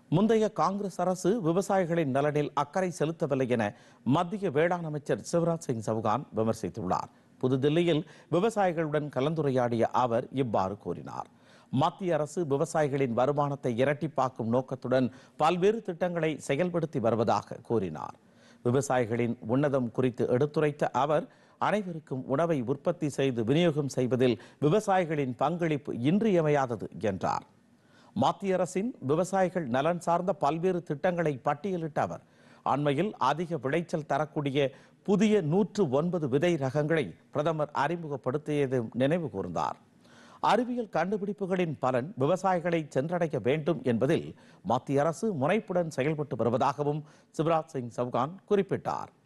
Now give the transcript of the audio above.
முந்தைய காங்கிரஸ் அரசு விவசாயிகளின் நலனில் அக்கறை செலுத்தவில்லை என மத்திய வேளாண் அமைச்சர் சிவராஜ் சிங் சௌகான் விமர்சித்துள்ளார். புதுதில்லியில் விவசாயிகளுடன் கலந்துரையாடிய அவர் இவ்வாறு கூறினார். மத்திய அரசு விவசாயிகளின் வருமானத்தை இரட்டிப்பாக்கும் நோக்கத்துடன் பல்வேறு திட்டங்களை செயல்படுத்தி வருவதாக கூறினார். விவசாயிகளின் உன்னதம் குறித்து எடுத்துரைத்த அவர், அனைவருக்கும் உணவை உற்பத்தி செய்து விநியோகம் செய்வதில் விவசாயிகளின் பங்களிப்பு இன்றியமையாதது என்றார். மத்திய அரசின் விவசாயிகள் நலன் சார்ந்த பல்வேறு திட்டங்களை பட்டியலிட்ட அவர், அண்மையில் அதிக விளைச்சல் தரக்கூடிய புதிய 109 விதை ரகங்களை பிரதமர் அறிமுகப்படுத்தியது நினைவு கூர்ந்தார். அறிவியல் கண்டுபிடிப்புகளின் பலன் விவசாயிகளை சென்றடைய வேண்டும் என்பதில் மத்திய அரசு முனைப்புடன் செயல்பட்டு வருவதாகவும் சிவராஜ் சிங் சௌகான் குறிப்பிட்டார்.